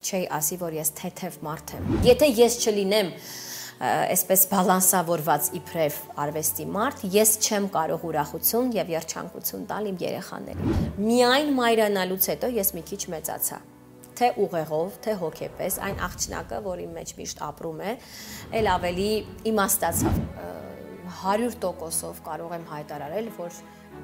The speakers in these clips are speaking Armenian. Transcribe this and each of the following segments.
Չի ասի, որ ես թեթև մարդ եմ։ Եթե ես չլինեմ այսպես բալանսավորված իբրև արվեստի մարդ, ես չեմ կարող ուրախություն եւ երջանկություն տալ իմ երեխաներին։ Միայն մայրանալուց հետո ես մի քիչ մեծացա։ Թե ուղեղով, թե հոգեպես, այն աղջնակը, որ իմ մեջ միշտ ապրում է, էլ ավելի իմաստացավ։ 100%-ով կարող եմ հայտարարել, որ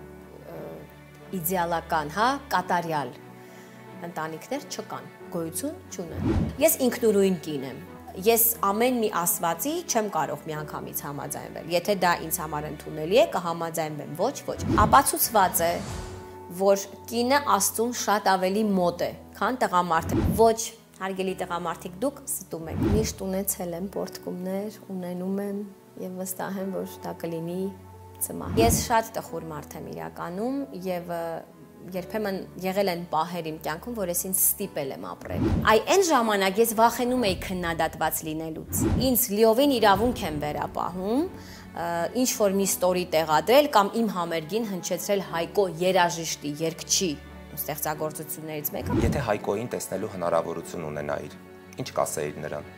իդեալական, կատարյալ ընտանիքներ չկան, գոյություն չունեն։ Ես ինքնուրույն կին եմ։ Ես ամեն մի ասվածի չեմ կարող միանգամից համաձայնվել։ Եթե դա ինձ համար ընդունելի է, կհամաձայնվեմ, ոչ։ Ապացուցված է, որ կինը Աստծուն շատ ավելի մոտ է, քան տղամարդը։ Ոչ, հարգելի տղամարդիկ, դուք ստում եք։ Միշտ ունեցել եմ պորտկումներ, ունենում եմ եւ վստահ եմ, որ դա կլինի ծմահ։ Ես շատ տխուր մարդ եմ իրականում եւ երբեմն եղել են պահեր իմ կյանքում, որ ես ինձ ստիպել եմ ապրել։ Այն ժամանակ ես վախենում էի քննադատված լինելուց։ Ինձ լիովին իրավունք եմ վերապահում ինչ որ մի ստորի տեղադրել կամ իմ համերգին հնչեցրել Հայկո երաժիշտի, երգչի ստեղծագործություններից մեկը։ Եթե Հայկոին տեսնելու հնարավորություն ունենայիր, ինչ կասեիր նրան։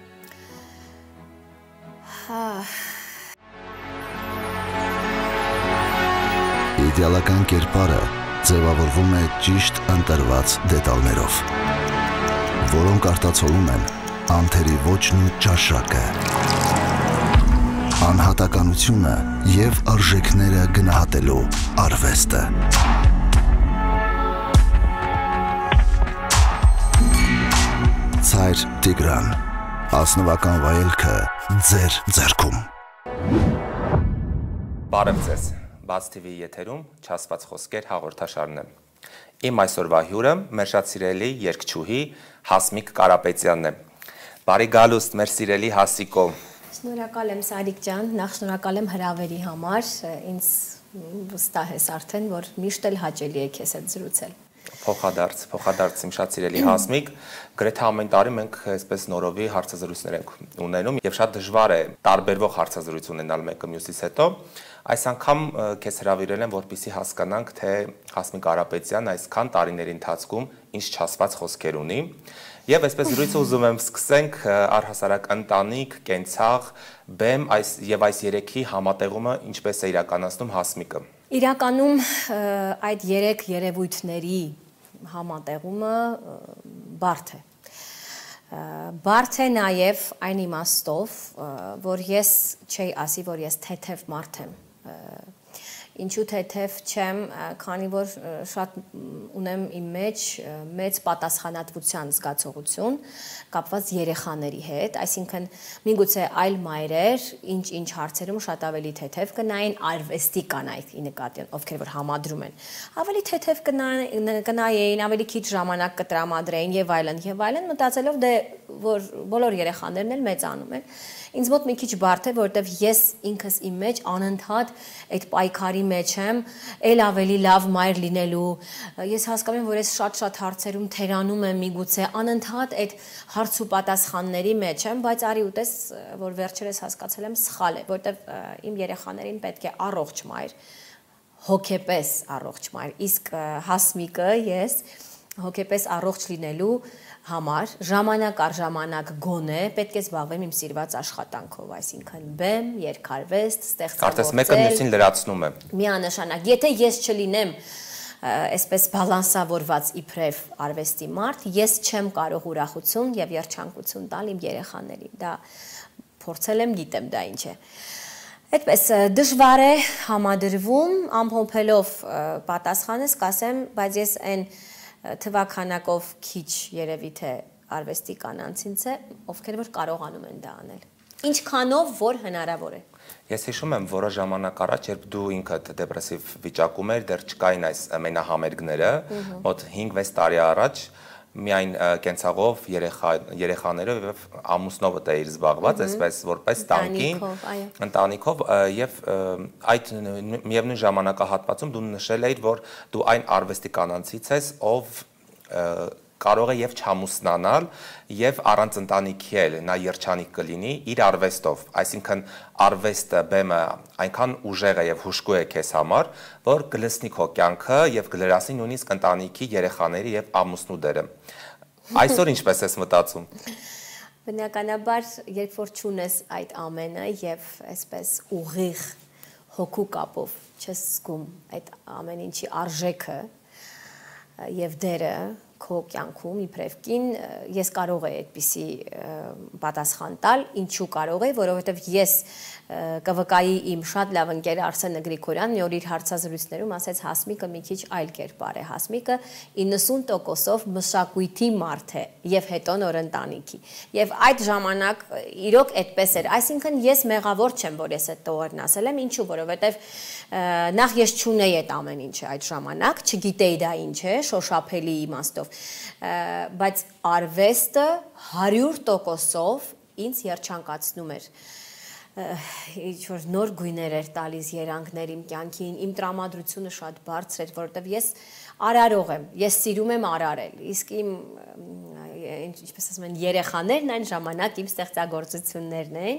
Իդեալական կերպարը ձևավորվում է ճիշտ ընտրված դետալներով, որոնք արտացոլում են անթերի ոճն ու ճաշակը, անհատականությունը և արժեքները գնահատելու արվեստը։ Ցայր Տիգրան, ազնվական վայելքը ձեր ձեռքում։ Բարև ձեզ, Բաց TV եթերում չասված խոսքեր հաղորդաշարն է։ Իմ այսօրվա հյուրը մեր շատ սիրելի երգչուհի Հասմիկ Կարապետյանն է։ Բարի գալուստ մեր սիրելի Հասիկո։ Շնորհակալ եմ Սարիկ ջան, նախ շնորհակալ եմ հրավերի համար, ինձ վստահ ես արդեն, որ միշտ էլ հաճելի է քեզ հետ զրուցել։ Փոխադարձ իմ շատ սիրելի Հասմիկ, գրեթե ամեն տարի մենք այսպես նորովի հարցազրույցներ ենք ունենում եւ շատ դժվար է տարբերվող հարցազրույց ունենալ մեկը մյուսից հետո։ Այս անգամ քեզ հրավիրել եմ, որպեսզի հասկանանք, թե Հասմիկ Կարապետյանն այսքան տարիների ընթացքում ինչ չասված խոսքեր ունի։ Եվ այսպես զրույցը ուզում եմ սկսենք առհասարակ ընտանիք, կենցաղ, բեմ եւ այս երեքի համատեղումը ինչպես է իրականացնում Հասմիկը։ Իրականում այդ երեք երևույթների համատեղումը բարդ է։ Բարդ է նաև այն իմաստով, որ ես չի ասի, որ ես թեթև մարդ եմ։ Ինչու թեթև չեմ, քանի որ շատ ունեմ իմ մեջ մեծ պատասխանատվության զգացողություն կապված երեխաների հետ, այսինքն միգուցե այլ մայրեր ինչ հարցերում շատ ավելի թեթև կնային, արվեստի կանայք ի նկատի, ովքեր որ համադրում են, ավելի թեթև կնայեին, ավելի քիչ ժամանակ կտրամադրեին եւ այլն, մտածելով դե որ բոլոր երեխաներն էլ մեծանում են։ Ինձ մոտ մի քիչ բարդ է, որովհետև ես ինքս իմ մեջ անընդհատ այդ պայքարի մեջ եմ, ել ավելի լավ մայր լինելու։ Ես հասկանում եմ, որ ես շատ հարցերում թերանում եմ միգուցե անընդհատ այդ հարց ու պատասխանների մեջ եմ, բայց արի ուտես, որ վերջերս հասկացել եմ սխալ է, որովհետև իմ երեխաներին պետք է առողջ մայր, հոգեպես առողջ մայր, իսկ Հասմիկը ես հոգեպես առողջ լինելու համար ժամանակ առ ժամանակ գոնե պետք է զբաղվեմ իմ սիրված աշխատանքով, այսինքն բեմ, երգարվեստ, ստեղծագործել։ Կարծես մեկը մյուսին լրացնում է։ Միանշանակ, եթե ես չլինեմ այսպես բալանսավորված իբրև արվեստի մարդ, ես չեմ կարող ուրախություն եւ երջանկություն տալ իմ երեխաներին։ Դա փորձել եմ, գիտեմ դա ինչ է։ Այդպես դժվար է համադրվում, ամփոփելով պատասխանս կասեմ, բայց ես այն թվականակով քիչ երևի թե արվեստի կանանցից է, ովքեր որ կարողանում են դա անել։ Ինչքանով որ հնարավոր է։ Ես հիշում եմ որոշ ժամանակ առաջ, երբ դու ինքդ դեպրեսիվ վիճակում էր, դեռ չկային այս մենահամերգները, մոտ 5-6 տարի առաջ, միայն կենցաղով, երեխաներով եւ ամուսնովդ էիր զբաղված, այսպես որպես տանկին, ընտանիքով եւ այդ միևնույն ժամանակահատվածում դու նշել էիր, որ դու այն արվեստի կանանցից ես, ով կարող է եւ չամուսնանալ եւ առանց ընտանիքի էլ նա երջանիկ կլինի իր արվեստով, այսինքն արվեստը բեմը այնքան ուժեղ է եւ հուշկու է քեզ համար, որ կլցնի քո կյանքը եւ կլրացնի նույնիսկ ընտանիքի երեխաների եւ ամուսնու դերը։ Այսօր ինչպես ես մտածում։ Բնականաբար, երբ որ չունես այդ ամենը եւ այսպես ուղիղ հոգու կապով չես զգում այդ ամեն ինչի արժեքը եւ դերը քո կյանքում իբրև կին, ես կարող եմ այդպիսի պատասխան տալ, ինչու կարող եմ, որովհետև ես ԿՎԿ-ի իմ շատ լավ ընկեր Արսենը Գրիգորյանն մի օր իր հարցազրույցներում ասեց Հասմիկը մի քիչ այլ կերպար է, Հասմիկը 90%-ով մշակույթի մարդ է եւ հետո նոր ընտանիքի։ Եվ այդ ժամանակ իրոք այդպես էր, այսինքն ես մեղավոր չեմ, որ ես այդ տողերն ասել եմ, ինչու, որովհետև նախ ես չունեի այդ ամեն ինչը այդ ժամանակ, չգիտեի դա ինչ է, շոշափելի իմաստով, բայց արվեստը 100%-ով ինձ երջանկացնում էր, ինչ-որ նոր գույներ էր տալիս երանգներ իմ կյանքին, իմ տրամադրությունը շատ բարձր էր, որովհետև ես արարող եմ, ես սիրում եմ արարել, իսկ իմ, ինչպես ասում են, երեխաներն այն ժամանակ իմ ստեղծագործություններն էին,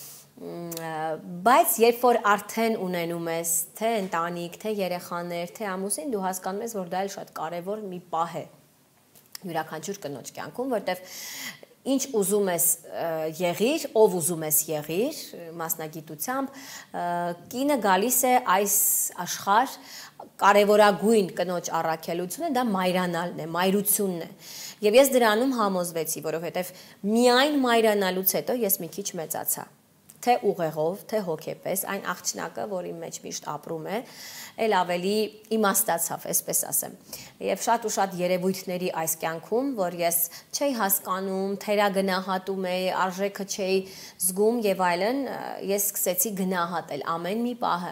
բայց երբ որ արդեն ունենում ես թե ընտանիք, թե երեխաներ, թե ամուսին, դու հասկանում ես, որ դա էլ շատ կարևոր մի պահ է յուրաքանչյուր կնոջ կյանքում, որտեվ ինչ ուզում ես եղիր, ով ուզում ես եղիր, մասնագիտությամբ, կինը գալիս է այս աշխարհ կարևորագույն կնոջ առաքելությունը, դա մայրանալն է, մայրությունն է։ Եվ ես դրանում համոզվեցի, որովհետև միայն մայրանալուց հետո ես մի քիչ մեծացա։ Թե ուղեղով, թե հոգեպես, այն աղջնակը, որ իմ մեջ միշտ ապրում է, էլ ավելի իմաստացավ, այսպես ասեմ։ Եվ շատ ու շատ երևույթների այս կյանքում, որ ես չէի հասկանում, թերագնահատում էի, արժեքը չէի զգում եւ այլն, ես սկսեցի գնահատել ամեն մի պահը։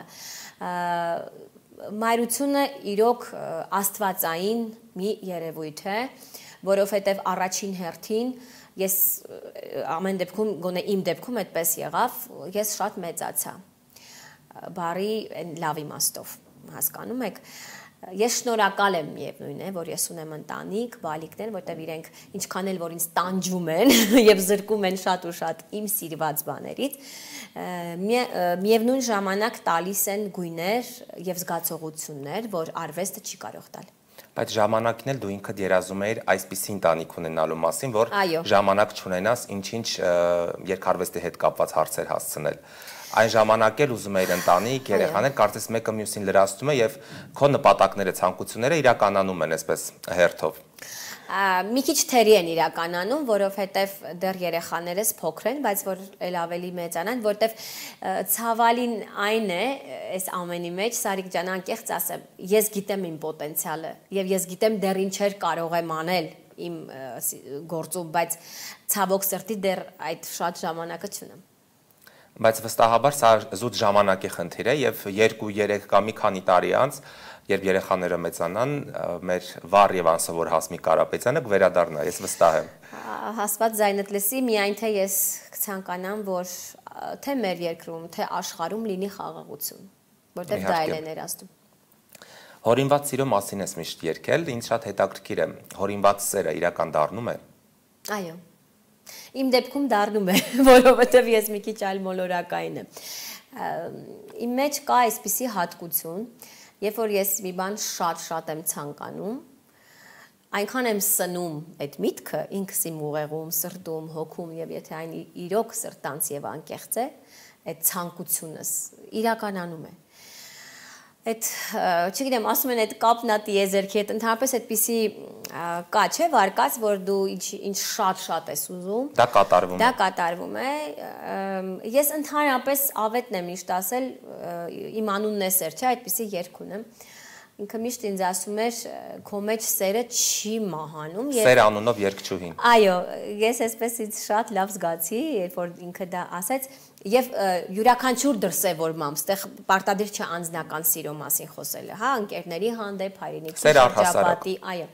Մայրությունը իրոք աստվածային մի երևույթ է, որովհետեւ առաջին հերթին ես ամեն դեպքում, գոնե իմ դեպքում այդպես եղավ, ես շատ մեծացա, բարի լավ իմաստով, հասկանում եք, ես շնորհակալ եմ միևնույն է, որ ես ունեմ ընտանիք, բալիկներ, որտեղ իրենք ինչքան էլ որ ինձ տանջում են եւ զրկում են շատ ու շատ իմ սիրված բաներից, միևնույն ժամանակ տալիս են գույներ եւ զգացողություններ, որ արվեստը չի կարող տալ։ Բայց ժամանակին էլ դու ինքդ երազում էիր այսպիսի ընտանիք ունենալու մասին, որ ժամանակ չունենաս ինչ-ինչ երկարվեստի հետ կապված հարցեր հասցնել։ Այն ժամանակ էլ ուզում էիր ընտանիք, երեխաներ, կարծես մեկը մյուսին լրացնում է եւ քո նպատակները, ցանկությունները իրականանում են այսպես հերթով։ Մի քիչ թերի են իրականանում, որովհետև դեռ երեխաներս փոքր են, բայց որ էլ ավելի մեծանան, որտեվ ցավալին այն է, այս ամենի մեջ, Սարիկ ջան, անկեղծ ասեմ, ես գիտեմ իմ պոտենցիալը եւ ես գիտեմ դեռ ինչեր կարող եմ անել իմ գործում, բայց ցավոք սրտի դեռ այդ շատ ժամանակը չունեմ։ Բայց վստահաբար սա զուտ ժամանակի խնդիր է եւ 2-3 կամ մի քանի տարի անց, երբ երեխաները մեծանան, մեր վառ եւ անսովոր Հասմիկ Կարապետյանը կվերադառնա, ես վստահ եմ։ Հաստատ ձայնդ լսի, միայն թե ես կցանկանամ, որ թե մեր երկրում, թե աշխարհում լինի խաղաղություն, որտեղ դա էլ է ներաստում։ Հորինված սիրո մասին ես միշտ երգել, ինձ շատ հետաքրքիր է, հորինված սերը իրական դառնում է։ Այո։ Իմ դեպքում դառնում է, որովհետև ես մի քիչ այլ մոլորակային եմ։ Իմ մեջ կա այսպիսի հատկություն, երբ որ ես մի բան շատ եմ ցանկանում, այնքան եմ սնում այդ միտքը ինքս իմ ուղեղում, սրտում, հոգում եւ եթե այն իրոք սրտանց եւ անկեղծ է, այդ ցանկությունս իրականանում է։ Այդ, չգիտեմ, ասում են այդ կապն ա տիեզերքի հետ, ընդհանրապես այդպիսի կա, չէ, վարկած, որ դու ինչ շատ ես ուզում։ Դա կատարվում է։ Դա կատարվում է։ Ես ընդհանրապես ավետն եմ միշտ ասել, իմ անունն է Սեր, չէ, այդպիսի երգ ունեմ։ Ինքը միշտ ինձ ասում էր, քո մեջ սերը չի մահանում։ Սեր անունով երգչուհին։ Այո, ես այսպես ինձ շատ լավ զգացի, երբ որ ինքը դա ասեց, եւ յուրաքանչյուր դրսեւորմամբ, այդտեղ պարտադիր չէ անձնական սիրո մասին խոսելը, հա, ընկերների հանդեպ, հայրենիքի շրջապատի, այո։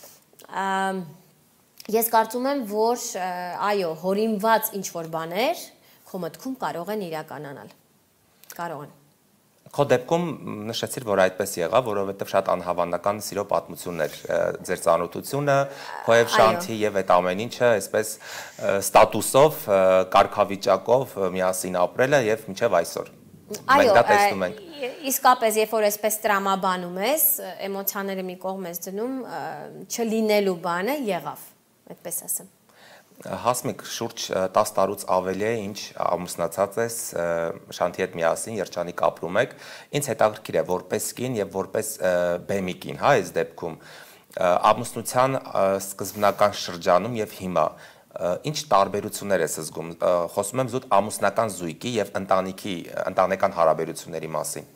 Ես կարծում եմ, որ այո, հորինված ինչ որ բաներ քո մտքում կարող են իրականանալ։ Կարող են։ Քո դեպքում նշեցիր, որ այդպես եղավ, որովհետև շատ անհավանական սիրո պատմություններ ձեր ծանոթությունը, քո եւ Շանթի եւ այդ ամեն ինչը, այսպես ստատուսով, կարգավիճակով միասին ապրելը եւ մինչեւ այսօր։ Մենք դա տեսնում ենք։ Իսկապես, երբ որ այսպես տրամաբանում ես, էմոցիաները մի կողմ ես դնում, չլինելու բանը եղավ։ այդպես ասեմ։ Հասմիկ, շուրջ 10 տարուց ավելի է, ինչ ամուսնացած ես, Շանթի հետ միասին երջանիկ ապրում եք։ Ինձ հետաքրքիր է որպես կին եւ որպես բեմի կին, հա, այս դեպքում ամուսնության սկզբնական շրջանում եւ հիմա ինչ տարբերություններ ես զգում։ Խոսում եմ զուտ ամուսնական զույգի եւ ընտանեկան հարաբերությունների մասին։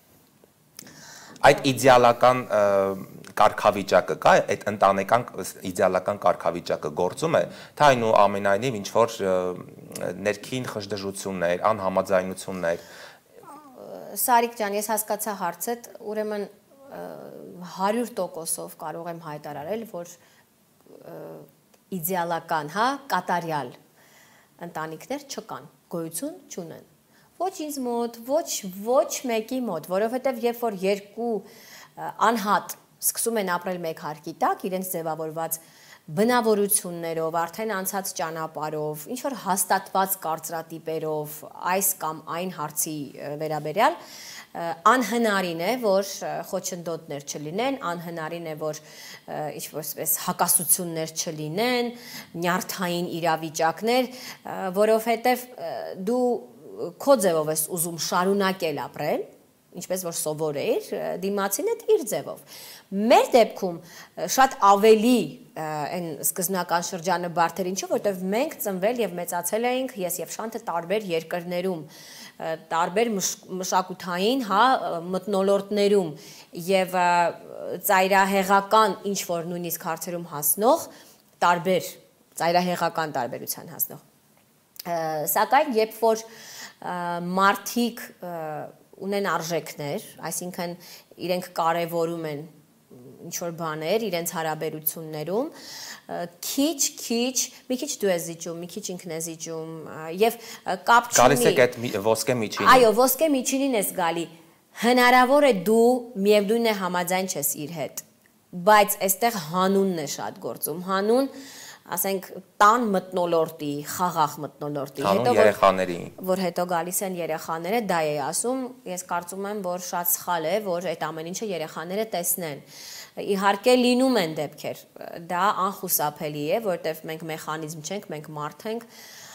Այդ իդեալական կարգավիճակը կա, այդ ընտանեկան իդեալական կարգավիճակը գործում է, թե այնուամենայնիվ ինչ որ ներքին խժդժություններ, անհամաձայնություններ։ Սարիկ ջան, ես հասկացա հարցդ, ուրեմն 100%-ով կարող եմ հայտարարել, որ իդեալական, հա, կատարյալ ընտանիքներ չկան, գոյություն չունեն։ Ոչ ինձ մոտ, ոչ մեկի մոտ, որովհետև երբ որ երկու անհատ սկսում են ապրել մեկ հարկի տակ, իրենց ձևավորված բնավորություններով, արդեն անցած ճանապարհով, ինչ որ հաստատված կարծրատիպերով, այս կամ այն հարցի վերաբերյալ անհնարին է, որ խոչընդոտներ չլինեն, անհնարին է, որ ինչ-որպես հակասություններ չլինեն, նյարդային իրավիճակներ, որովհետև դու քո ձևով ես ուզում շարունակել ապրել, ինչպես որ սովոր էիր, դիմացին այդ իր ձևով։ Մեր դեպքում շատ ավելի այն սկզբնական շրջանը բարդ էր, ինչու, որտեղ մենք ծնվել եւ մեծացել էինք, ես եւ Շանթը տարբեր երկրներում, տարբեր մշակութային, հա, մթնոլորտներում եւ ծայրահեղական ինչ որ նույնիսկ հարցերում հասնող տարբեր ծայրահեղական տարբերության հասնող։ Սակայն երբ որ մարդիկ ունեն արժեքներ, այսինքն իրենք կարևորում են ինչ-որ բաներ իրենց հարաբերություններում, մի քիչ դու ես զիջում, մի քիչ ինքն է զիջում, եւ կապ չունի։ Գալիս եք այդ ոսկե միջինին։ Այո, ոսկե միջինին ես գալի։ Հնարավոր է դու միևնույն է համաձայն չես իր հետ, բայց այստեղ հանունն է շատ գործում, հանուն ասենք տան մթնոլորտի, խաղաղ մթնոլորտի, հետո երեխաների, որ հետո գալիս են երեխաները, դա է ասում, ես կարծում եմ, որ շատ սխալ է, որ այդ ամեն ինչը երեխաները տեսնեն։ Իհարկե լինում են դեպքեր, դա անխուսափելի է, որտեղ մենք մեխանիզմ չենք, մենք մարդ ենք,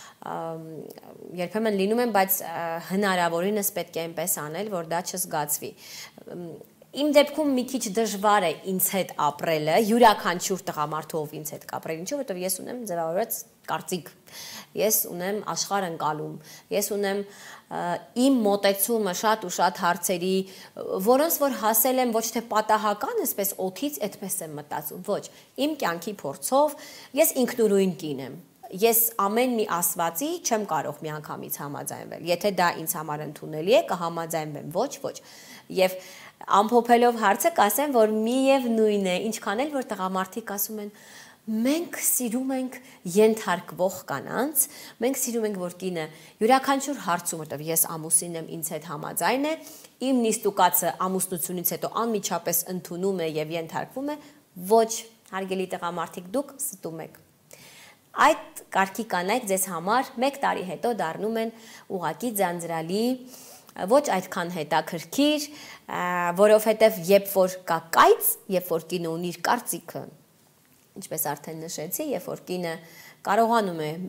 երբեմն լինում են, բայց հնարավորինս պետք է այնպես անել, որ դա չզգացվի։ Իմ դեպքում մի քիչ դժվար է ինձ հետ ապրելը, յուրաքանչյուր տղամարդով ինձ հետ կապրել, ինչու, որովհետև ես ունեմ ձևավորված կարծիք, ես ունեմ աշխարհ ընկալում, ես ունեմ իմ մոտեցումը շատ ու շատ հարցերի, որոնց որ հասել եմ ոչ թե պատահական, այսպես օդից այդպես եմ մտածում, ոչ, իմ կյանքի փորձով ես ինքնուրույն կին եմ։ Ես ամեն մի ասվածի չեմ կարող միանգամից համաձայնվել։ Եթե դա ինձ համար ընդունելի է, կհամաձայնվեմ, ոչ։ Եվ ամփոփելով հարցը կասեմ, որ միևնույն է, ինչքան էլ որ տղամարդիկ ասում են, մենք սիրում ենք ենթարկվող կանանց, մենք սիրում ենք, որ կինը յուրաքանչյուր հարցում, որտեղ ես ամուսին եմ, ինձ հետ համաձայն է, իմ նիստուկացը ամուսնությունից հետո անմիջապես ընդունում է եւ ենթարկվում է, ոչ, հարգելի տղամարդիկ, դուք ստում եք։ Այդ կարգի կանայք ձեզ համար 1 տարի հետո դառնում են ուղակի ձանձրալի, ոչ այդքան հետաքրքիր, որովհետև երբ որ կա կայծ, երբ որ կինը ունի իր կարծիքը, ինչպես արդեն նշեցի, երբ որ կինը կարողանում է,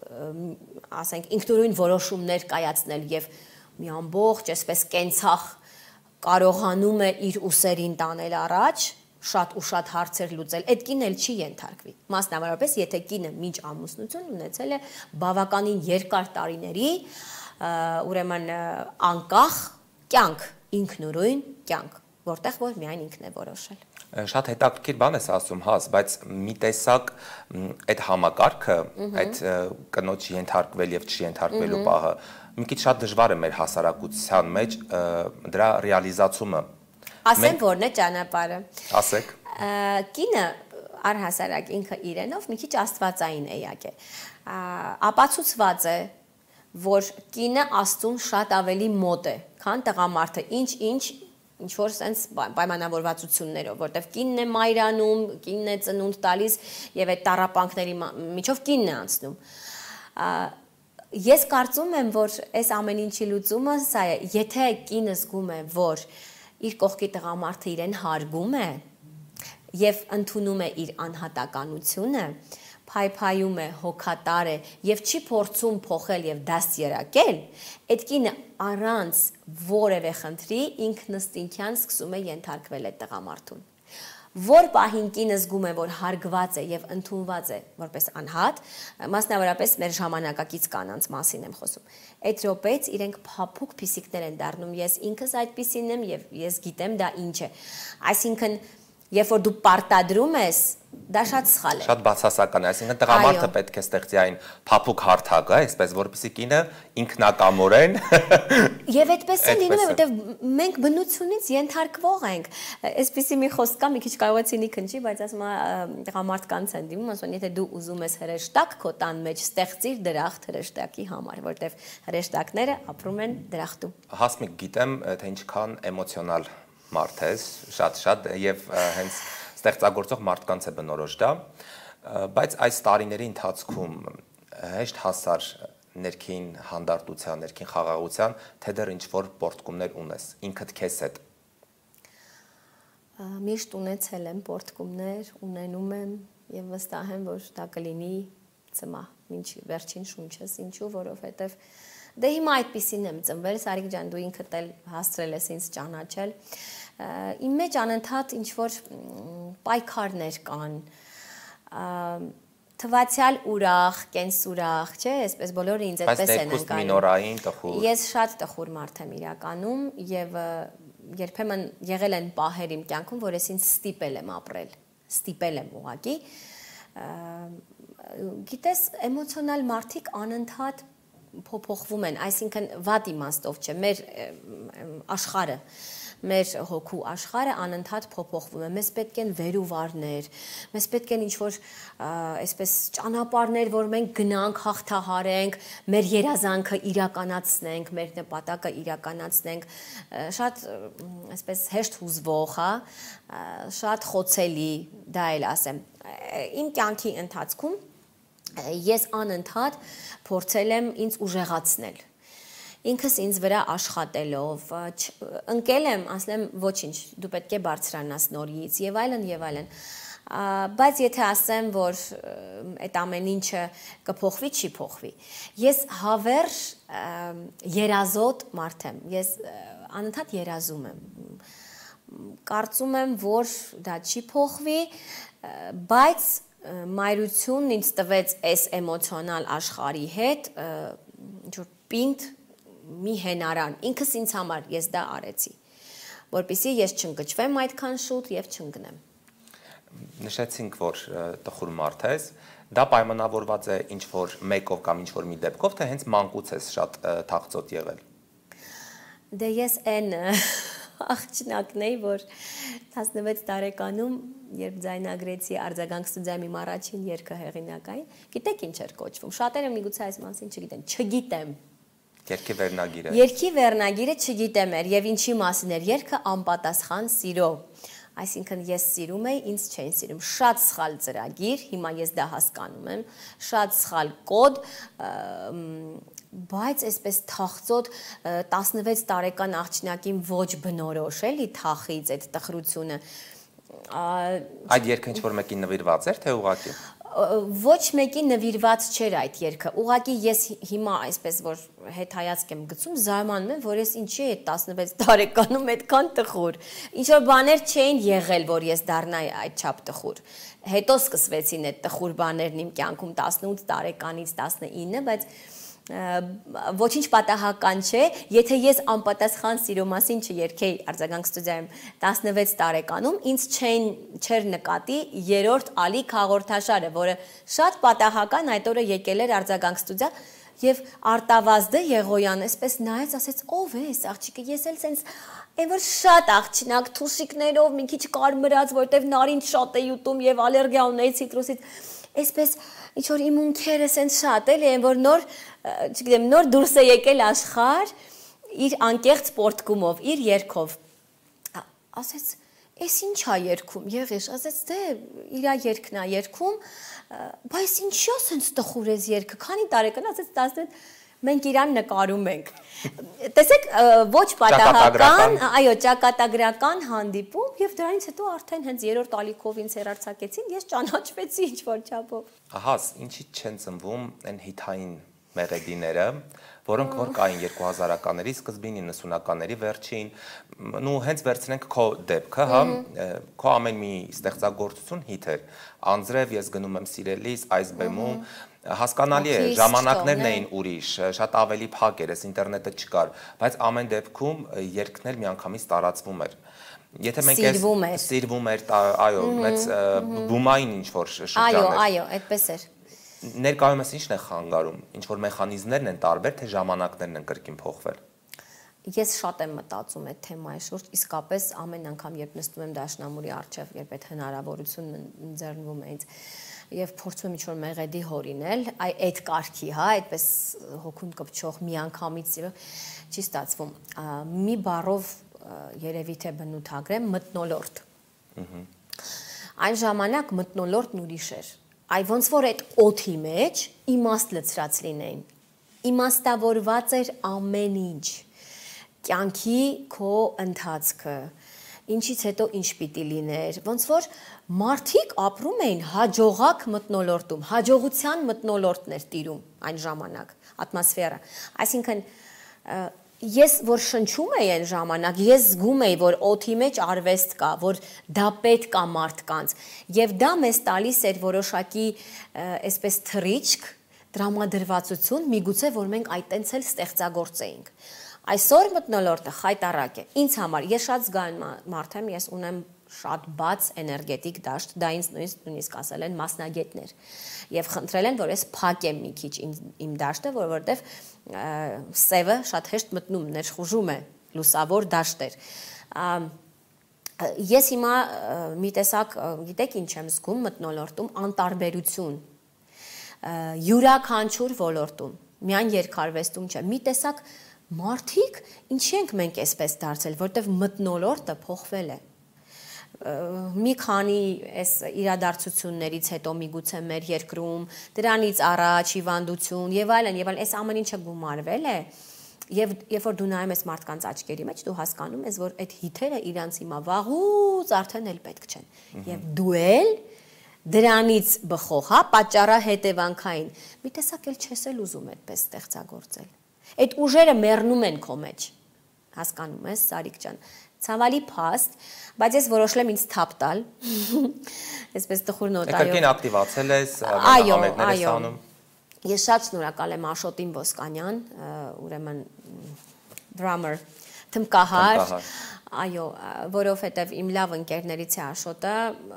ասենք, ինքնուրույն որոշումներ կայացնել եւ մի ամբողջ, այսպես կենցաղ կարողանում է իր ուսերին տանել առաջ, շատ ու շատ հարցեր լուծել, այդ կինը էլ չի ենթարկվի։ Մասնավորապես, եթե կինը մինչ ամուսնություն ունեցել է բավականին երկար տարիների, ուրեմն անկախ կյանք, ինքնուրույն կյանք, որտեղ որ միայն ինքն է որոշել։ Շատ հետաքրքիր բան ես ասում, հաս, բայց մի տեսակ այդ համակարգը, այդ կնոջ ենթարկվել եւ չենթարկվելու պահը, մի քիչ շատ դժվար է մեր հասարակության մեջ դրա ռեալիզացումը։ Ասեմ որն է ճանապարհը։ Ասեք։ Կինը առհասարակ ինքը իրենով մի քիչ աստվածային էակ է։ Ապացուցված է, որ կինը Աստծուն շատ ավելի մոտ է, քան տղամարդը, ինչ որ sense պայմանավորվածություններով, որտեվ կինն է մայրանում, կինն է ծնունդ տալիս եւ այդ տառապանքների միջով կինն է անցնում։ Ես կարծում եմ, որ այս ամեն ինչի լուծումը սա է, եթե կինը զգում է, որ իր կողքի տղամարդը իրեն հարգում է եւ ընդունում է իր անհատականությունը, փայփայում է, հոգատար է եւ չի փորձում փոխել եւ դաստիարակել, այդ կինը առանց որևէ խնդրի ինքնըստինքյան սկսում է ենթարկվել այդ տղամարդուն։ Որ պահին կինը զգում է, որ հարգված է եւ ընդունված է որպես անհատ, մասնավորապես մեր ժամանակակից կանանց մասին եմ խոսում։ Այդ րոպեից իրենք փափուկ փիսիկներ են դառնում, ես ինքս այդպիսին եմ եւ ես գիտեմ դա ինչ է։ Այսինքն, երբ որ դու պարտադրում ես, դա շատ սխալ է։ Շատ բացասական է, այսինքն տղամարդը պետք է ստեղծի այն փափուկ հարթակը, այսպես որպեսզի կինը ինքնակամորեն Եվ այդպես է լինում, որովհետև մենք բնությունից ենթարկվող ենք։ Այսպիսի մի խոսք կա, մի քիչ կարող է ցինիկ հնչի, բայց ասում է տղամարդկանց են դիմում, ասում են, եթե դու ուզում ես հրեշտակ քո տան մեջ, ստեղծիր դրախտ հրեշտակի համար, որովհետև հրեշտակները ապրում են դրախտում։ Հասմիկ, գիտեմ, թե ինչքան էմոցիոնալ մարդ ես, շատ եւ հենց ստեղծագործող մարդկանց է բնորոշ դա, բայց այս տարիների ընթացքում հեշտ հասար ներքին հանդարտության, ներքին խաղաղության, թե դեռ ինչ-որ պորտկումներ ունես, ինքդ քեզ հետ։ Միշտ ունեցել եմ պորտկումներ, ունենում եմ եւ վստահ եմ, որ դա կլինի ծմա, ինչ վերջին շունչս, ինչու, որովհետեւ դե հիմա այդպեսին եմ ծնվել, Սարիկ ջան, դու ինքդ էլ հասցրել ես ինձ ճանաչել։ Իմ մեջ անընդհատ ինչ-որ պայքարներ կան, թվացյալ ուրախ, կենսուրախ, չէ, այսպես բոլորը ինձ այդպես են ընկալում։ Ես շատ տխուր մարդ եմ իրականում եւ երբեմն եղել են պահեր իմ կյանքում, որ ես ինձ ստիպել եմ ապրել, ստիպել եմ ուղղակի։ Գիտես, էմոցիոնալ մարդիկ անընդհատ փոփոխվում են, այսինքն վատ իմաստով չէ, մեր աշխարհը, մեր հոգու աշխարհը անընդհատ փոփոխվում է, մեզ պետք են վերուվարներ, մեզ պետք են ինչ-որ այսպես ճանապարհներ, որ մենք գնանք, հաղթահարենք, մեր երազանքը իրականացնենք, մեր նպատակը իրականացնենք, շատ այսպես հեշտ հուզվող, հա, շատ խոցելի, դա էլ ասեմ։ Իմ կյանքի ընթացքում ես անընդհատ փորձել եմ ինձ ուժեղացնել, ինքս ինձ վրա աշխատելով, ընկել եմ, ասել եմ ոչինչ, դու պետք է բարձրանաս նորից եւ այլն եւ այլն, բայց եթե ասեմ, որ այդ ամեն ինչը կփոխվի, չի փոխվի, ես հավերժ երազոտ մարդ եմ, ես անընդհատ երազում եմ, կարծում եմ, որ դա չի փոխվի, բայց մայրությունն ինձ տվեց այս էմոցիոնալ աշխարհի հետ ինչ-որ պինդ մի հենարան, ինքս ինձ համար ես դա արեցի, որպեսզի ես չընկճվեմ այդքան շուտ եւ չընկնեմ։ Նշեցինք, որ տխուր մարդ ես, դա պայմանավորված է ինչ-որ մեկով կամ ինչ-որ մի դեպքով, թե հենց մանկուց ես շատ թախծոտ եղել։ Դե ես այն աղջնակն էի, որ 16 տարեկանում, երբ ձայնագրեցի արձագանք ստուդիայում իմ առաջին երգը հեղինակային, գիտեք ինչ էր կոչվում, շատերը միգուցե այս մասին չգիտեն, չգիտեմ։ Երգի վերնագիրը։ Երգի վերնագիրը չգիտեմ էր եւ ինչի մասին էր երգը անպատասխան սիրո։ Այսինքն ես սիրում էի, ինձ չէին սիրում, շատ սխալ ծրագիր, հիմա ես դա հասկանում եմ, շատ սխալ կոդ, բայց այսպես թախծոտ 16 տարեկան աղջնակին ոչ բնորոշ էլի թախից այդ տխրությունը։ Այդ երգը ինչ-որ մեկին նվիրված էր, թե ուղղակի։ Ոչ մեկի նվիրված չէր այդ երգը, ուղղակի ես հիմա այսպես որ հետ հայացք եմ գցում, զարմանում եմ, որ ես ինչի է 16 տարեկանում այդքան տխուր, ինչ-որ բաներ չէին եղել, որ ես դառնայի այդչափ տխուր, հետո սկսվեցին այդ տխուր բաներն իմ կյանքում 18 տարեկանից 19, բայց ոչինչ պատահական չէ, եթե ես անպատասխան սիրո մասին չերգեի արձագանք ստուդիայում 16 տարեկանում, ինձ չէր նկատի երրորդ ալիք հաղորդաշարը, որը շատ պատահական այդ օրը եկել էր արձագանք ստուդիա եւ Արտավազդը Եղոյան այսպես նայեց, ասեց ով է այս աղջիկը, ես էլ սենց այն որ շատ աղջնակ թուշիկներով մի քիչ կարմրած, որտեվ նարինջ շատ էի ուտում եւ ալերգիա ունեի ցիտրուսից, այսպես ինչ որ իմ ունքերը սենց շատ էլի, այն որ նոր, չգիտեմ, նոր դուրս է եկել աշխարհ իր անկեղծ պորտկումով, իր երգով։ Ասեց, «Էս ինչ է երգում»։ Եղիշ, ասեց, «Դե իր երգն է երգում, բայց ինչի՞ սենց տխուր ես երգը»։ Քանի տարեկան, ասեց 16, մենք իրան նկարում ենք։ Տեսեք, ոչ պատահական, այո, ճակատագրական հանդիպում եւ դրանից հետո արդեն հենց երրորդ ալիքով ինձ հեռարձակեցին, ես ճանաչվեցի ինչ որ չափով։ Ահա, ինչի չեն ծնվում այն հիթային մեղեդիները, որոնք որ կային 2000-ականների սկզբին, 90-ականների վերջին, ու հենց վերցնենք քո դեպքը, հա, քո ամեն մի ստեղծագործություն հիթ էր։ Անձրև ես գնում եմ սիրելիս, այս բեմում հասկանալի է, ժամանակներն էին ուրիշ, շատ ավելի փակ էր, ինտերնետը չկար, բայց ամեն դեպքում երգն էլ միանգամից տարածվում էր։ Եթե մենք սիրվում էր, այո, մեծ բումային ինչ որ շրջան էր։ Այո, այդպես էր։ Ներկայումս ի՞նչն է խանգարում, ինչ որ մեխանիզմներն են տարբեր, թե ժամանակներն են կրկին փոխվել։ Ես շատ եմ մտածում այդ թեմայի շուրջ, իսկապես ամեն անգամ երբ նստում եմ դաշնամուրի առջև, երբ այդ հնարավորությունն ընձեռնվում է ինձ եւ փորձում եմ ինչ-որ մեղեդի հորինել, այդ կարգի, հա, այդպես հոգուն կպչող միանգամից չի ստացվում։ Մի բառով երևի թե բնութագրեմ մթնոլորտ։ Այն ժամանակ մթնոլորտն ուրիշ էր։ Այ ոնց որ այդ օդի մեջ իմաստ լցրած լինեին։ Իմաստավորված էր ամեն ինչ։ Կյանքի քո ընթացքը, ինչից հետո ինչ պիտի լիներ, ոնց որ մարդիկ ապրում էին հաջողակ մթնոլորտում, հաջողության մթնոլորտն էր տիրում այն ժամանակ, ատմոսֆերա։ Այսինքն ես որ շնչում էի այն ժամանակ, ես զգում էի, որ օդի մեջ արվեստ կա, որ դա պետք է մարդկանց, եւ դա մեզ տալիս էր որոշակի այսպես թռիչք, տրամադրվածություն, միգուցե որ մենք այտենց էլ ստեղծագործեինք։ Այսօր մթնոլորտը խայտառակ է։ Ինձ համար ես շատ զգայուն մարդ եմ, ես ունեմ շատ բաց էներգետիկ դաշտ, դա ինձ նույնիսկ ասել են մասնագետներ եւ խնդրել են, որ ես փակեմ մի քիչ իմ դաշտը, որովհետեւ սևը շատ հեշտ մտնում, ներխուժում է, լուսավոր դաշտ էր։ Ես հիմա մի տեսակ, գիտեք ինչ եմ զգում մթնոլորտում, անտարբերություն, յուրաքանչյուր ոլորտում, միայն երկարվեստում չէ, մի տեսակ մարդիկ, ինչի ենք մենք այսպես դարձել, որտեվ մթնոլորտը փոխվել է։ Մի քանի այս իրադարձություններից հետո միգուցե մեր երկրում, դրանից առաջ հիվանդություն եւ այլն, այս ամեն ինչը գումարվել է, եւ երբ որ դու նայում ես մարդկանց աչքերի մեջ, դու հասկանում ես, որ այդ հիթերը իրանց հիմա վաղուց արդեն էլ պետք չեն։ Եվ դու էլ դրանից բխող, հա, պատճառահետևանքային, մի տեսակ էլ չես էլ ուզում այդպես ստեղծագործել։ Այդ ուժերը մեռնում են քո մեջ, հասկանում ես, Սարիկ ջան, ցավալի փաստ, բայց ես որոշել եմ ինձ թափ տալ, այսպես տխուր նոտայով։ Կրկին ակտիվացել ես, համերգներ ես անում։ Ես շատ շնորհակալ եմ Աշոտին Ոսկանյան, ուրեմն drummer, թմբկահար, այո, որովհետև իմ լավ ընկերներից է Աշոտը,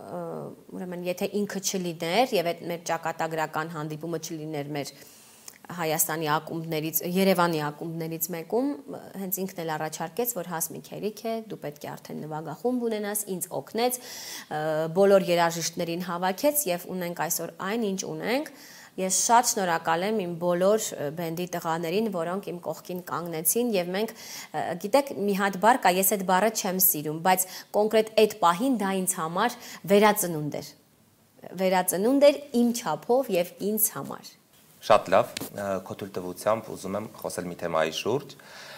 ուրեմն եթե ինքը չլիներ եւ այդ մեր ճակատագրական հանդիպումը չլիներ մեր Հայաստանի ակումբներից, Երևանի ակումբներից մեկում, հենց ինքն էլ առաջարկեց, որ Հասմիկ հերիք է, դու պետք է արդեն նվագախումբ ունենաս, ինձ օգնեց, բոլոր երաժիշտներին հավաքեց եւ ունենք այսօր այն, ինչ ունենք։ Ես շատ շնորհակալ եմ իմ բոլոր բենդի տղաներին, որոնք իմ կողքին կանգնեցին եւ մենք, գիտեք, մի հատ բառ կա, ես այդ բառը չեմ սիրում, բայց կոնկրետ այդ պահին դա ինձ համար վերածնունդ էր։ Վերածնունդ էր իմ չափով եւ ինձ համար։ Շատ լավ, քո թույլտվությամբ ուզում եմ խոսել մի թեմայի շուրջ։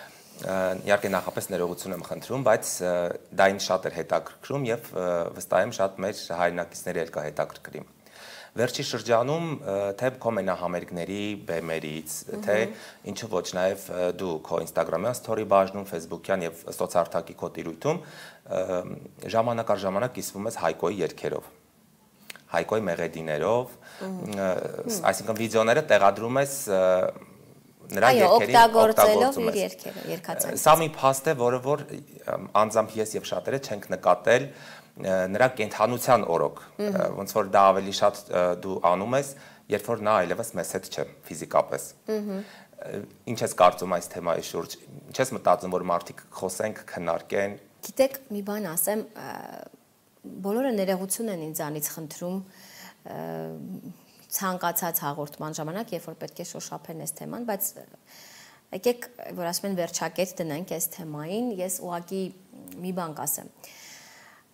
Իհարկե նախապես ներողություն եմ խնդրում, բայց դա ինձ շատ էր հետաքրքրում եւ վստահ եմ շատ մեր հայրենակիցների էլ կհետաքրքրի։ Վերջի շրջանում թե քո մենահամերգների բեմերից, թե ինչու ոչ նաև դու քո Instagram-յան story բաժնում, Facebook-յան եւ սոցարթակի քո տիրույթում ժամանակ առ ժամանակ կիսվում ես Հայկոյի երգերով, Հայկոյի մեղեդիներով, այսինքն վիդեոները տեղադրում ես նրա երգերին օգտագործելով իր երգերը, երգացանից։ Սա մի փաստ է, որը որ անձամբ ես եւ շատերը չենք նկատել նրա կենթանության օրոք, ոնց որ դա ավելի շատ դու անում ես, երբ որ նա այլևս մեզ հետ չէ ֆիզիկապես։ Ինչ ես կարծում այս թեմայի շուրջ։ Ինչ ես մտածում, որ մարդիկ խոսենք, քննարկեն։ Գիտեք, մի բան ասեմ, բոլորը ներողություն են ինձանից խնդրում ցանկացած հաղորդման ժամանակ, երբ որ պետք է շոշափեն այս թեման, բայց եկեք, որ ասում են վերջակետ դնենք այս թեմային, ես ուղղակի մի բան կասեմ։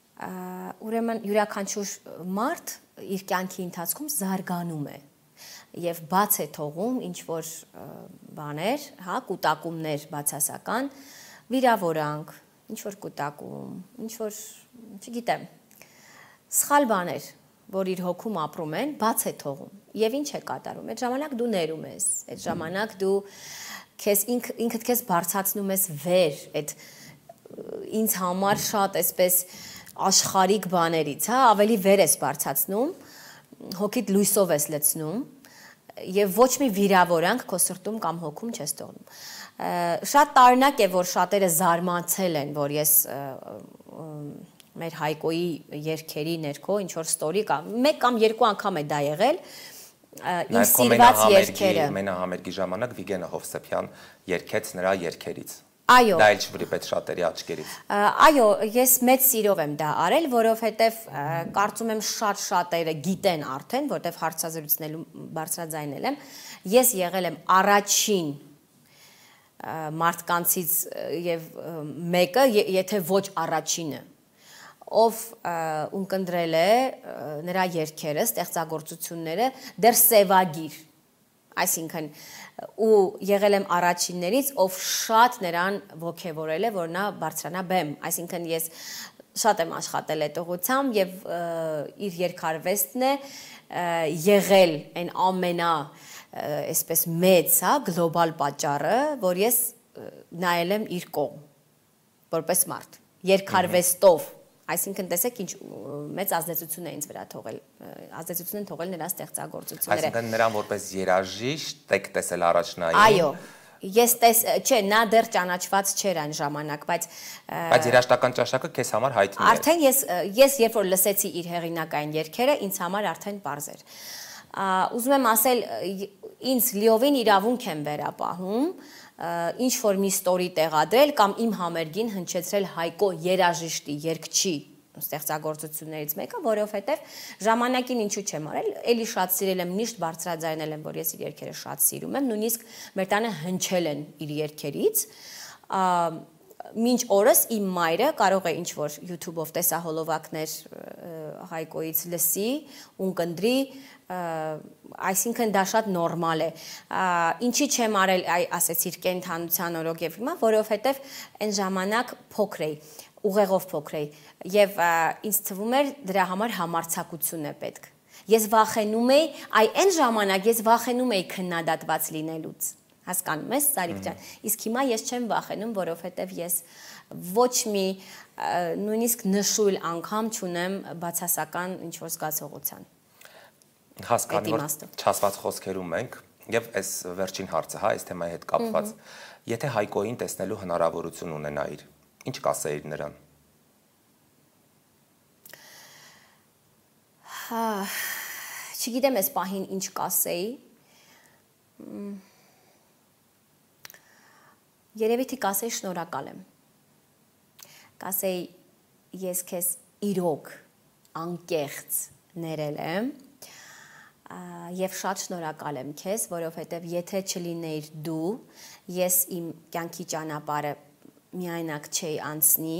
Ուրեմն յուրաքանչյուր մարդ իր կյանքի ընթացքում զարգանում է։ եւ բաց է թողում ինչ որ բաներ, հա, կուտակումներ բացասական, վիրավորանք, ինչ որ կուտակում, ինչ որ, չգիտեմ, սխալ բաներ, որ իր հոգում ապրում են, բաց է թողում։ Եվ ինչ է կատարում։ Այդ ժամանակ դու ներում ես, այդ ժամանակ դու քեզ ինքդ քեզ բարձրացնում ես վեր, այդ ինձ համար շատ այսպես աշխարհիկ բաներից, հա, ավելի վեր ես բարձրացնում, հոգիդ լույսով ես լցնում եւ ոչ մի վիրավորանք քո սրտում կամ հոգում չես թողնում։ Շատ տարօրինակ է, որ շատերը զարմացել են, որ ես մեր Հայկոյի երգերի ներքո ինչ որ ստորի կամ մեկ կամ երկու անգամ է դա եղել, իմ սիրված երգերը։ Մենահամերգի ժամանակ Վիգենը Հովսեփյան երգեց նրա երգերից։ Այո։ Դա էլ չվրիպեց շատերի աչքերից։ Այո, ես մեծ սիրով եմ դա արել, որովհետև կարծում եմ շատերը գիտեն արդեն, որտեվ հարցազրույցնելու բարձրաձայնել եմ, ես եղել եմ առաջին մարդկանցից եւ մեկը, եթե ոչ առաջինը, ով ունկնդրել է նրա երգերը, ստեղծագործությունները դեռ սևագիր, այսինքն ու եղել եմ առաջիններից, ով շատ նրան ոգևորել է, որ նա բարձրանա բեմ, այսինքն ես շատ եմ աշխատել այդ ուղղությամբ եւ իր երգարվեստն է եղել այն ամենա այսպես մեծ, հա, գլոբալ պատճառը, որ ես նայել եմ իր կողմ որպես մարդ, երգարվեստով, այսինքն տեսեք ինչ մեծ ազդեցություն է ինձ վրա թողել, ազդեցություն են թողել նրա ստեղծագործությունները։ Այսինքն նրան որպես երաժիշտ եք տեսել առաջնային։ Այո, ես չէ, նա դեռ ճանաչված չէր այն ժամանակ, բայց երաժշտական ճաշակը քեզ համար հայտնի է։ Արդեն ես երբ որ լսեցի իր հեղինակային երգերը, ինձ համար արդեն պարզ էր։ Ուզում եմ ասել, ինձ լիովին իրավունք եմ վերապահում ինչ որ մի ստորի տեղադրել կամ իմ համերգին հնչեցրել Հայկո երաժիշտի, երգչի ստեղծագործություններից մեկը, որովհետև ժամանակին ինչու չեմ արել, էլի շատ սիրել եմ, միշտ բարձրաձայնել եմ, որ ես իր երգերը շատ սիրում եմ, նույնիսկ մեր տանը հնչել են իր երգերից, մինչ օրս իմ մայրը կարող է ինչ որ YouTube-ով տեսահոլովակներ Հայկոից լսի, ունկնդրի, այսինքն դա շատ նորմալ է։ Ինչի չեմ արել, ասեցիր կենթանության օրոք եւ հիմա, որովհետեւ այն ժամանակ փոքր էի, ուղեղով փոքր էի եւ ինձ թվում էր դրա համար համարձակություն է պետք։ Ես վախենում էի, այն ժամանակ ես վախենում էի քննադատված լինելուց։ Հասկանում ես, Սարիկ ջան, իսկ հիմա ես չեմ վախենում, որովհետև ես ոչ մի նույնիսկ նշույլ անգամ չունեմ բացասական ինչ-որ զգացողության։ Հասկանում եմ, չասված խոսքերում ենք, եւ այս վերջին հարցը, հա, այս թեմայի հետ կապված, եթե Հայկոյին տեսնելու հնարավորություն ունենայիր, ինչ կասեիր նրան։ Չգիտեմ այս պահին ինչ կասեի։ Երևի թե կասեի շնորհակալ եմ։ Կասեի ես քեզ իրոք անկեղծ ներել եմ եւ շատ շնորհակալ եմ քեզ, որովհետեւ եթե չլինեիր դու, ես իմ կյանքի ճանապարհը միայնակ չէի անցնի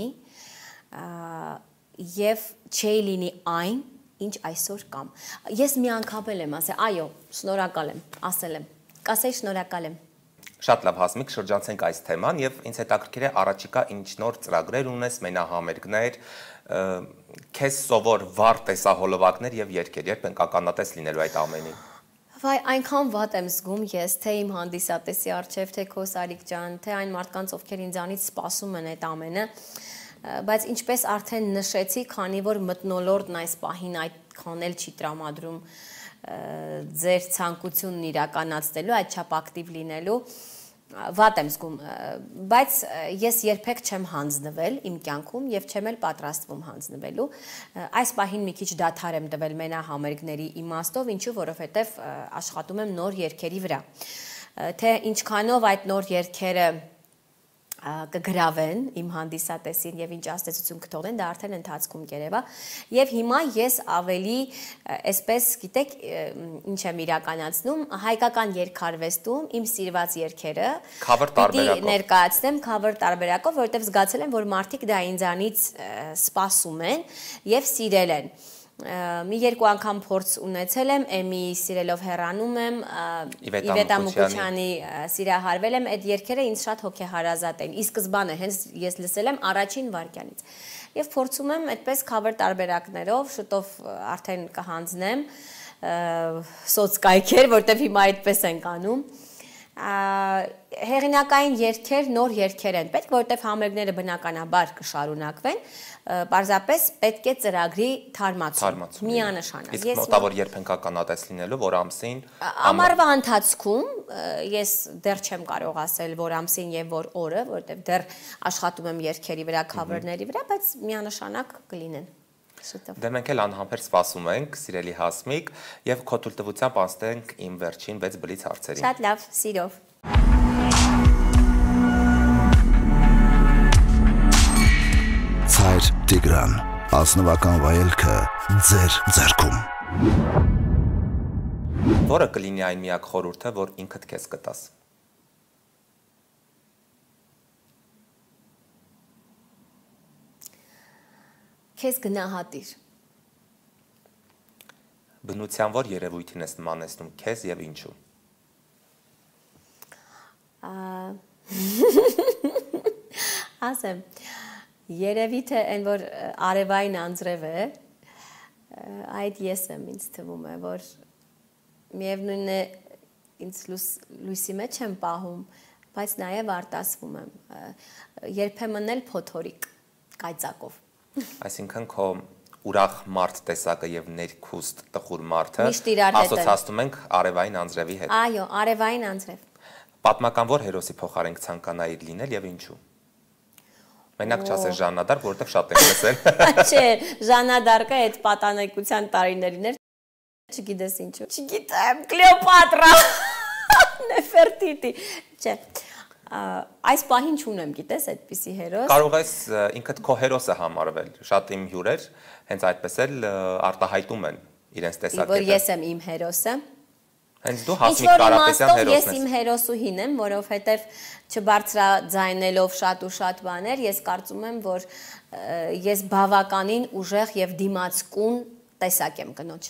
եւ չէի լինի այն, ինչ այսօր կամ։ Ես մի անգամ եմ ասել, այո, շնորհակալ եմ, ասել եմ։ Կասեի շնորհակալ եմ։ Շատ լավ, Հասմիկ, շրջանցենք այս թեման եւ ինձ հետաքրքիր է առաջիկա ինչ նոր ծրագրեր ունես, մենահամերգներ, քեզ սովոր վառ տեսահոլովակներ եւ երգեր, երբ ենք ականատես լինելու այդ ամենին։ Վայ, այնքան վատ եմ զգում ես, թե իմ հանդիսատեսի առջև, թե քո Սարիկ ջան, թե այն մարդկանց, ովքեր ինձանից սպասում են այդ ամենը, բայց ինչպես արդեն նշեցի, քանի որ մթնոլորտն այս պահին այդքան էլ չի տրամադրում ձեր ցանկությունն իրականացնելու, այդչափ ակտիվ լինելու, վատ եմ զգում, բայց ես երբեք չեմ հանձնվել իմ կյանքում եւ չեմ էլ պատրաստվում հանձնվելու։ Այս պահին մի քիչ դադար եմ տվել մենահամերգների իմաստով, ինչու որովհետեւ աշխատում եմ նոր երգերի վրա։ Թե ինչքանով այդ նոր երգերը կգրավեն իմ հանդիսատեսին եւ ինչ ազդեցություն կթողնեն, դա արդեն ընթացքում կերևա։ Եվ հիմա ես ավելի, այսպես, գիտեք, ինչ եմ իրականացնում, հայկական երգարվեստում իմ սիրված երգերը պիտի ներկայացնեմ cover տարբերակով, որովհետեւ զգացել եմ, որ մարդիկ դա ինձանից սպասում են եւ սիրել են։ Մի երկու անգամ փորձ ունեցել եմ, Էմի սիրելով հեռանում եմ, Իվետա Մուկուչյանի սիրահարվել եմ, այդ երգերը ինձ շատ հոգեհարազատ են։ Ի սկզբանե հենց ես լսել եմ առաջին վայրկյանից։ Եվ փորձում եմ այդպես cover տարբերակներով, շուտով արդեն կհանձնեմ սոցկայքեր, որտեվ հիմա այդպես ենք անում։ Հեղինակային երգեր, նոր երգեր են պետք, որտեվ համերգները բնականաբար կշարունակվեն, պարզապես պետք է ծրագրի թարմացում, միանշանակ։ Իսկ մոտավոր երբ ենք ականատես լինելու, որ ամսին ամառվա ընթացքում ես դեռ չեմ կարող ասել, որ ամսին եւ որ օրը, որտեվ դեռ աշխատում եմ երգերի վրա, cover-ների վրա, բայց միանշանակ կլինեն։ Դե մենք էլ անհամբեր սպասում ենք, սիրելի Հասմիկ, եւ քո թույլտվությամբ անցնենք իմ վերջին 6 բլից հարցերին։ Շատ լավ, սիրով։ Ցայր Տիգրան, ազնվական վայելքը ձեր ձեռքում։ Որը կլինի այն միակ խորհուրդը, որ ինքդ քեզ կտաս։ Քեզ գնահատիր։ Բնության որ երևույթին ես նմանեցնում քեզ եւ ինչու։ Ասեմ, երևի թե այն որ արևային անձրև է, այդ ես եմ ինձ թվում է, որ միևնույնն է ինձ լույսի մեջ եմ պահում, բայց նաեւ արտասվում եմ, երբեմն էլ փոթորիկ կայծակով։ Այսինքն քո ուրախ մարդ տեսակը եւ ներքուստ տխուր մարդը ասոցացնում ենք արևային անձրևի հետ։ Այո, արևային անձրև։ Պատմական որ հերոսի փոխարեն ցանկանայիր լինել եւ ինչու։ Մենակ չասես Ժաննա դարկ, որովհետեւ շատ եմ լսել։ Չէ, Ժաննա դարկը այդ պատանեկության տարիներին էր, չգիտես ինչու։ Չգիտեմ, Կլեոպատրա, Նեֆերտիտի։ Չէ։ Այս պահին չունեմ, գիտես, այդպիսի հերոս։ Կարող ես ինքդ քո հերոսը համարվել։ Շատ իմ հյուրեր հենց այդպես էլ արտահայտում են իրենց տեսակետը։ Որ ես եմ իմ հերոսը։ Հենց դու Հասմիկ Կարապետյան հերոսն ես։ Ես իմ հերոսուհին եմ, որովհետև չբարձրաձայնելով շատ ու շատ բաներ, ես կարծում եմ, որ ես բավականին ուժեղ եւ դիմացկուն տեսակ եմ կնոջ։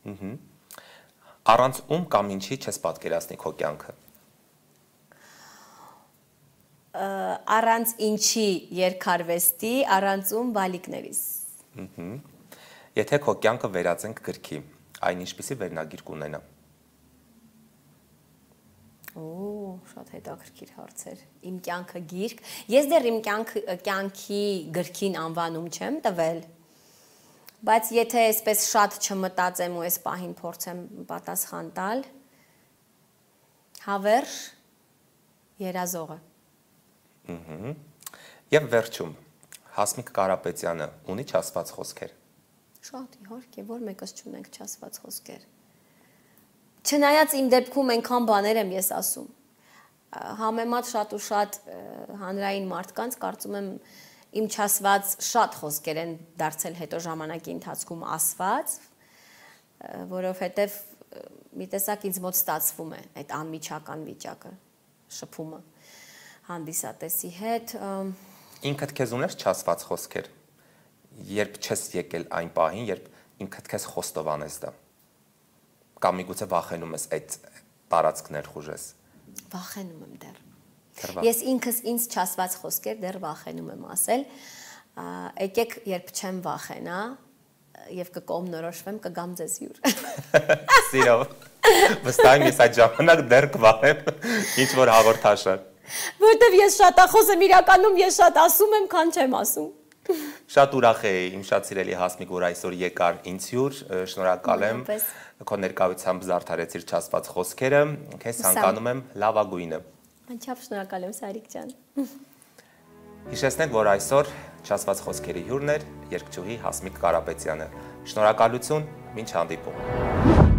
Առանց ում կամ ինչի չես պատկերացնի քո կյանքը։ Առանց ինչի երկարվեստի, առանց ում բալիկներիս։ Եթե քո կյանքը վերածենք գրքի, այն ինչպիսի վերնագիր կունենա։ Շատ հետաքրքիր հարցեր։ Իմ կյանքը գիրք։ Ես դեռ իմ կյանքի գրքին անվանում չեմ տվել, բայց եթե այսպես շատ չմտածեմ ու այս պահին փորձեմ պատասխան տալ, հավերժ երազողը։ Եվ վերջում, Հասմիկ Կարապետյանը ունի չասված խոսքեր։ Շատ իհարկե, որ մեկս չունենք չասված խոսքեր։ Չնայած իմ դեպքում այնքան բաներ եմ ես ասում։ Համեմատ շատ ու շատ հանրային մարդկանց կարծում եմ իմ չասված շատ խոսքեր են դարձել հետո ժամանակի ընթացքում ասված, որովհետև մի տեսակ ինձ մոտ ստացվում է այդ անմիջական վիճակը, շփումը հանդիսատեսի հետ։ Ինքդ քեզ ունես չասված խոսքեր, երբ չես եկել այն պահին, երբ ինքդ քեզ խոստովանես դա։ Կամ միգուցե վախենում ես այդ տարածքներ խուժես։ Վախենում եմ դեռ։ Ես ինքս ինձ չասված խոսքեր դեռ վախենում եմ ասել։ Եկեք, երբ չեմ վախենա եւ կկողմնորոշվեմ, կգամ ձեզ հյուր։ Սիրով։ Վստահ եմ ես այդ ժամանակ դեռ կվախեմ ինչ որ հաղորդաշար։ Որտեվ ես շատախոս եմ իրականում, ես շատ ասում եմ, քան չեմ ասում։ Շատ ուրախ էի իմ շատ սիրելի Հասմիկ, որ այսօր եկար ինձ հյուր, շնորհակալ եմ քո ներկայությամբ զարդարեցիր չասված խոսքերը, քեզ ցանկանում եմ լավագույնը։ Անչափ շնորհակալ եմ Սարիկ ջան։ Հիշեցնենք, որ այսօր չասված խոսքերի հյուրն էր երգչուհի Հասմիկ Կարապետյանը։ Շնորհակալություն, մինչ հանդիպում։